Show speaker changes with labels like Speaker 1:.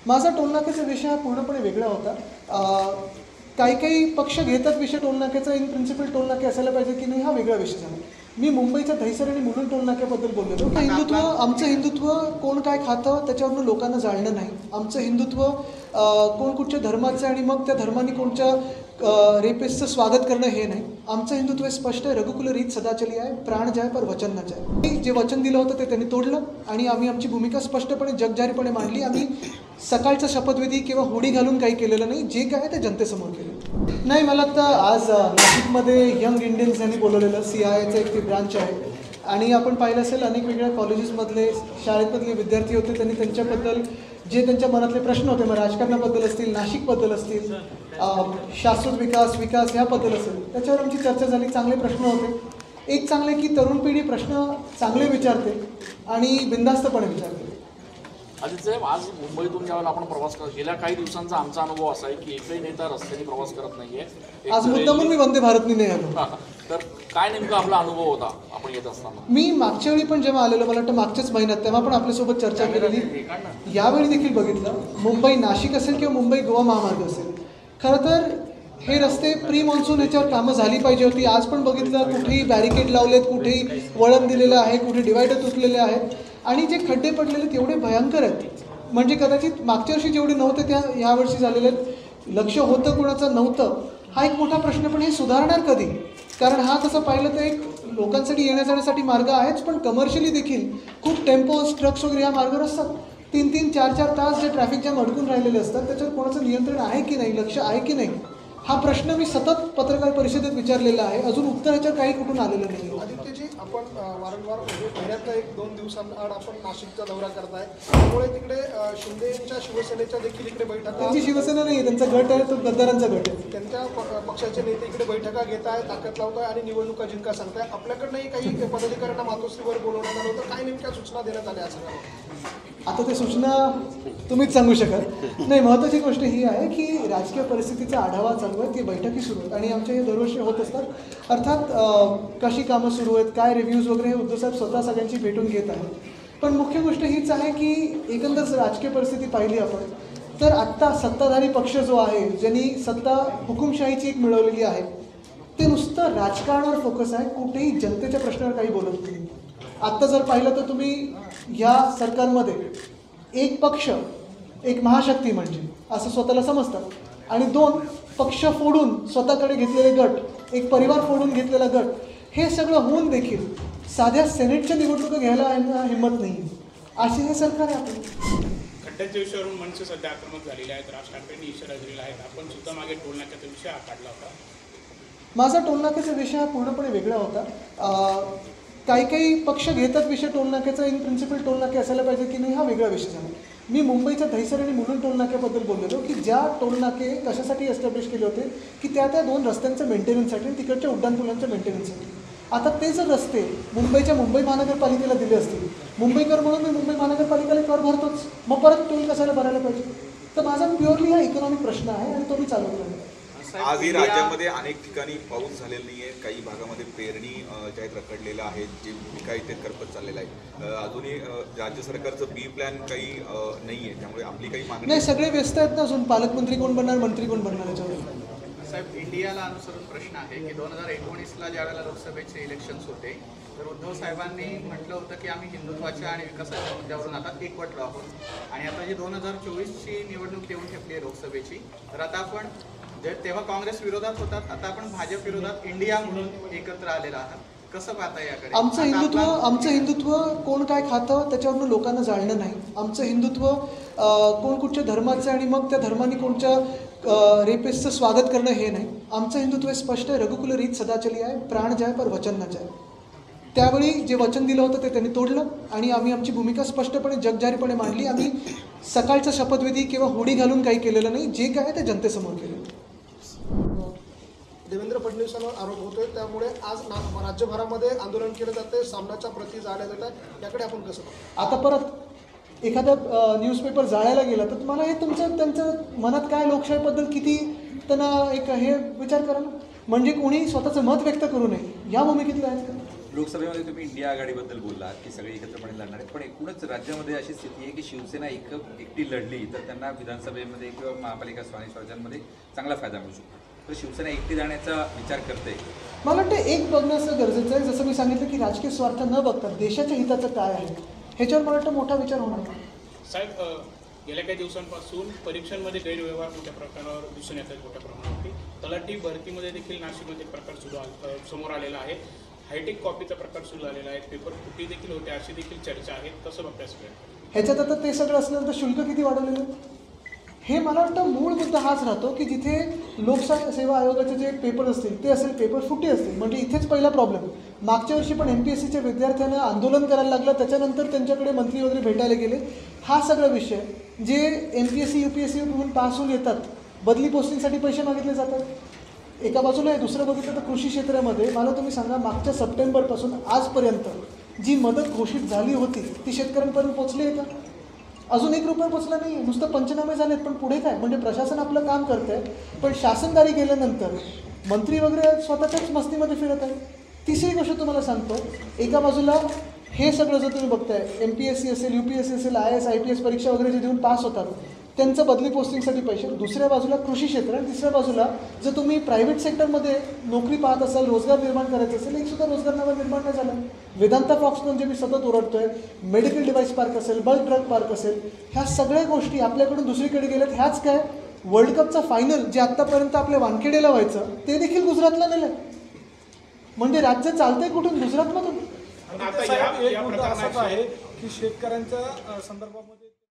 Speaker 1: माझा टोलनाक्याचा विषय हा पूर्णपणे वेगळा होता. काही काही पक्ष घेतात विषय टोलनाक्याचा, इन प्रिन्सिपल टोलनाके असायला पाहिजे की नाही हा वेगळा विषय झाला. मी मुंबईच्या दहिसर आणि मुलुंड टोलनाक्याबद्दल बोललेलो की आमचं हिंदुत्व कोण काय खातं त्याच्यावरून लोकांना जाणलं नाही. आमचं हिंदुत्व कोण कुठच्या धर्माचं आणि मग त्या धर्माने कोणच्या रेपिस्टचं स्वागत करणं हे नाही. आमचं हिंदुत्व हे स्पष्ट आहे. रघुकुल रीत सदा चली आहे, प्राण जाय पर वचन न जाय. जे वचन दिलं होतं ते त्यांनी तोडलं आणि आम्ही आमची भूमिका स्पष्टपणे जगजाहीरपणे मांडली. आम्ही सकाळचा शपथविधी किंवा होडी घालून काही केलेलं नाही. जे काय ते जनतेसमोर केलं. नाही, मला वाटतं आज नाशिकमध्ये यंग इंडियन्स यांनी बोलवलेलं CIAचं एक ती ब्रांच आहे आणि आपण पाहिलं असेल अनेक वेगळ्या कॉलेजेसमधले शाळेमधले विद्यार्थी होते. त्यांनी त्यांच्याबद्दल जे त्यांच्या मनातले प्रश्न होते, मग राजकारणाबद्दल असतील, नाशिकबद्दल असतील, शाश्वत विकास याबद्दल असेल, त्याच्यावर आमची चर्चा झाली. चांगले प्रश्न होते. एक चांगले की तरुण पिढी प्रश्न चांगले विचारते आणि बिनधास्तपणे विचारते.
Speaker 2: अजित साहेब, आज मुंबईतून ज्यावेळेला आपण प्रवास करत गेल्या काही दिवसांचा आमचा अनुभव असा आहे की एकही नेता रस्त्याने प्रवास करत नाहीये.
Speaker 1: आज मुद्दामून मी वंदे भारतनी नाही आलो.
Speaker 2: तर काय नेमका आपला अनुभव होता आपण येत असताना?
Speaker 1: मी मागच्या वेळी पण जेव्हा आलेलो, मला वाटतं मागच्याच महिन्यात, तेव्हा पण आपल्यासोबत चर्चा केलेली. यावेळी देखील बघितलं, मुंबई नाशिक असेल किंवा मुंबई गोवा महामार्ग असेल, खरं तर हे रस्ते प्री मॉन्सून ह्याच्यावर कामं झाली पाहिजे होती. आज पण बघितलं कुठेही बॅरिकेड लावलेत, कुठेही वळण दिलेलं आहे, कुठे डिवायडर तुटलेले आहेत आणि जे खड्डे पडलेले तेवढे भयंकर आहेत. म्हणजे कदाचित मागच्या वर्षी जेवढे नव्हते त्या यावर्षी झालेले आहेत. लक्ष होतं कुणाचं नव्हतं हा एक मोठा प्रश्न. पण हे सुधारणार कधी? कारण हा तसं पाहिलं तर एक लोकांसाठी येण्या जाण्यासाठी मार्ग आहेच, पण कमर्शियली देखील खूप टेम्पोज ट्रक्स वगैरे या मार्गावर असतात. 3-3, 4-4 तास जे ट्रॅफिक जॅम अडकून राहिलेले असतात त्याच्यावर कोणाचं नियंत्रण आहे की नाही, लक्ष आहे की नाही, हा प्रश्न मी सतत पत्रकार परिषदेत विचारलेला आहे. अजून उत्तर ह्याच्यावर काही कुठून आलेलं नाही.
Speaker 3: आदित्यजी, आपण वारंवार महिन्यातला 1-2 दिवसांआड आपण नाशिकचा दौरा करताय, त्यामुळे तिकडे शिंदेच्या शिवसेनेच्या देखील इकडे बैठका,
Speaker 1: त्यांची शिवसेना नाही, त्यांचा गट आहे, तो गद्दारांचा गट आहे.
Speaker 3: त्यांच्या पक्षाचे नेते इकडे बैठका घेत आहे, ताकद लावताय आणि निवडणुका जिंका सांगताय. आपल्याकडनंही काही पदाधिकाऱ्यांना मातोश्रीवर बोलवण्यात आलं होतं. काय नेमक्या सूचना देण्यात आल्या सगळ्या?
Speaker 1: आता ते सूचना तुम्हीच सांगू शकत नाही. महत्त्वाची गोष्ट ही आहे की राजकीय परिस्थितीचा आढावा चालू आहे, ती बैठकी सुरू आहेत आणि आमच्या हे दरवर्षी होत असतात. अर्थात कशी कामं सुरू आहेत, काय रिव्ह्यूज वगैरे हे उद्धवसाहेब स्वतः सगळ्यांची भेटून घेत आहेत. पण मुख्य गोष्ट हीच आहे की एकंदर राजकीय परिस्थिती पाहिली आपण तर आत्ता सत्ताधारी पक्ष जो आहे, ज्यांनी सत्ता हुकुमशाहीची एक मिळवलेली आहे, ते नुसतं राजकारणावर फोकस आहे, कुठेही जनतेच्या प्रश्नावर काही बोलत नाही. आत्ता जर पाहिलं तर तुम्ही ह्या सरकारमध्ये एक पक्ष, एक महाशक्ती म्हणजे असं स्वतःला समजतात आणि 2 पक्ष फोडून स्वतःकडे घेतलेले गट, एक परिवार फोडून घेतलेला गट, हे सगळं होऊन देखील साध्या सेनेटच्या निवडणुका घ्यायला हिंमत नाही. असे हे सरकार आहे आपलं.
Speaker 4: खड्ड्याच्या विषयावरून मनसे सध्या आक्रमक झालेले आहेत, राज ठाकरेंनी इशारा दिलेला आहे. आपण सुद्धा मागे टोलनाक्याचा विषय हा काढला होता.
Speaker 1: माझा टोलनाक्याचा विषय हा पूर्णपणे वेगळा होता. काही काही पक्ष घेतात विषय टोलनाक्याचा, इन प्रिन्सिपल टोलनाके असायला पाहिजे की नाही हा वेगळा विषय झाला. मी मुंबईच्या दहिसर आणि मुलुंड टोलनाक्याबद्दल बोललेलो की ज्या टोलनाके कशासाठी एस्टॅब्लिश केले होते की त्या 2 रस्त्यांच्या मेंटेनन्ससाठी आणि तिकडच्या उड्डाणपुलांच्या मेंटेनन्ससाठी. आता ते जर रस्ते मुंबई महानगरपालिकेला दिले असतील, मुंबईकर म्हणून मी मुंबई महानगरपालिकेला कर भरतोच, मग परत टोल कशाला भरायला पाहिजे? तर माझा प्युअरली हा इकॉनॉमिक प्रश्न आहे आणि तो मी चालवतो आहे.
Speaker 5: आजही राज्यामध्ये अनेक ठिकाणी पाऊस झालेला नाही आहे, काही भागामध्ये पेरणी ज्या आहेत रखडलेलं आहे, जे पिका इथे करपत चाललेलं आहे. अजूनही राज्य सरकारचं बी प्लॅन काही नाही आहे, त्यामुळे आपली काही मागणी
Speaker 1: नाही. सगळे व्यस्त आहेत ना. अजून पालकमंत्री कोण बनणार, मंत्री कोण बनणार याच्यावर.
Speaker 6: साहेब, इंडियाला अनुसरून प्रश्न आहे की 2019ला ज्यावेळेला लोकसभेचे इलेक्शन्स होते तर उद्धव साहेबांनी म्हटलं होतं की आम्ही हिंदुत्वाच्या आणि विकासाच्या मुद्द्यावरून आता एकवटलो आहोत आणि आता जी 2024ची निवडणूक येऊन ठेपली आहे लोकसभेची, तर आता आपण तेव्हा काँग्रेस विरोधात होतात, आता आपण भाजप विरोधात इंडिया म्हणून एकत्र आलेला आहात. कसं पाहता याकडे?
Speaker 1: आमचं हिंदुत्व कोण काय खातं त्याच्यावरून लोकांना जाणलं नाही. आमचं हिंदुत्व कोण कुठच्या धर्माचं आणि मग त्या धर्माने कोणच्या रेपिस्टचं स्वागत करणं हे नाही. आमचं हिंदुत्व हे स्पष्ट आहे. रघुकुल रीत सदा चली आहे, प्राण जाय पर वचन न जाय. त्यावेळी जे वचन दिलं होतं ते त्यांनी तोडलं आणि आम्ही आमची भूमिका स्पष्टपणे जगजाहीरपणे मांडली. आम्ही सकाळचा शपथविधी किंवा होडी घालून काही केलेलं नाही. जे काय ते जनतेसमोर केलं.
Speaker 3: देवेंद्र फडणवीसांवर आरोप होतोय, त्यामुळे आज राज्यभरामध्ये आंदोलन केलं जाते, सामनाच्या प्रती जाळल्या जातात. याकडे आपण कसं बघतो?
Speaker 1: आता परत एखादा न्यूजपेपर जाळायला गेला तर तुम्हाला हे त्यांचं मनात काय लोकशाहीबद्दल किती त्यांना एक हे विचार करा ना. म्हणजे कोणी स्वतःचं मत व्यक्त करू नये या भूमिकेतलं आहेत का?
Speaker 7: लोकसभेमध्ये तुम्ही इंडिया आघाडीबद्दल बोललात की सगळे एकत्रपणे लढणार आहेत, पण एकूणच राज्यामध्ये अशी स्थिती आहे की शिवसेना एकटी लढली तर त्यांना विधानसभेमध्ये किंवा महापालिका स्थानिक स्वराज्यांमध्ये चांगला फायदा मिळू शकतो. तर शिवसेना एकटी जाण्याचा विचार करते.
Speaker 1: मला वाटतं एक बघणं गरजेचं आहे, जसं मी सांगितलं की राजकीय स्वार्थ न बघता देशाच्या हिताचं काय आहे ह्याच्यावर मला वाटतं मोठा विचार होणार.
Speaker 4: साहेब, गेल्या काही दिवसांपासून परीक्षांमध्ये गैरव्यवहार मोठ्या प्रकारावर दिसून येत आहेत. मोठ्या प्रमाणावरती तलाठी भरतीमध्ये देखील नाशिकमध्ये प्रकार समोर आलेला आहे. हायटेक कॉपीचा प्रकार सुरू झालेला आहे. पेपर फुटी देखील होते, अशी देखील चर्चा आहे. कसं बघताय सगळं?
Speaker 1: ह्याच्यात आता ते सगळं असलं तर शुल्क किती वाढवलेलं हे मला वाटतं मूळ मुद्दा हाच राहतो की जिथे लोकसेवा आयोगाचे जे पेपर असतील ते असेल, पेपर फुटी असतील, म्हणजे इथेच पहिला प्रॉब्लेम. मागच्या वर्षी पण MPSCच्या विद्यार्थ्यांना आंदोलन करायला लागलं, त्याच्यानंतर त्यांच्याकडे मंत्री वगैरे भेटायला गेले. हा सगळा विषय जे MPSC UPSC म्हणून पास होऊन येतात, बदली पोस्टिंगसाठी पैसे मागितले जातात. एका बाजूला आहे, दुसरं बघितलं तर कृषी क्षेत्रामध्ये मला तुम्ही सांगा मागच्या सप्टेंबरपासून आजपर्यंत जी मदत घोषित झाली होती ती शेतकऱ्यांपर्यंत पोचली आहे का? अजून ₹1 पोचला नाही. नुसतं पंचनामे झालेत, पण पुढे काय? म्हणजे प्रशासन आपलं काम करतं आहे, पण शासनदारी गेल्यानंतर मंत्री वगैरे स्वतःच्याच मस्तीमध्ये फिरत आहे. तिसरी गोष्ट तुम्हाला सांगतो, एका बाजूला हे सगळं जर तुम्ही बघताय, MPSC असेल, UPSC असेल, IAS IPS परीक्षा वगैरे जे देऊन पास होतात त्यांचं बदली पोस्टिंगसाठी पैसे, दुसऱ्या बाजूला कृषी क्षेत्र, आणि तिसऱ्या बाजूला जर तुम्ही प्रायव्हेट सेक्टरमध्ये नोकरी पाहत असाल, रोजगार निर्माण करायचं असेल, एकसुद्धा रोजगार निर्माण नाही झाला. वेदांता फॉक्सकॉन जे मी सतत ओरडतोय, मेडिकल डिव्हाइस पार्क असेल, बल्क ड्रग पार्क असेल, ह्या सगळ्या गोष्टी आपल्याकडून दुसरीकडे गेल्यात. ह्याच काय, वर्ल्ड कपचा फायनल जे आत्तापर्यंत आपल्या वानखेडेला व्हायचं ते देखील गुजरातला नेलं. म्हणजे राज्य चालतंय कुठून? गुजरातमधून.
Speaker 4: आता
Speaker 3: साहेब, एक
Speaker 4: या
Speaker 3: मुद्दा असाच
Speaker 4: प्रकरणाची
Speaker 3: आहे की शेतकऱ्यांच्या संदर्भामध्ये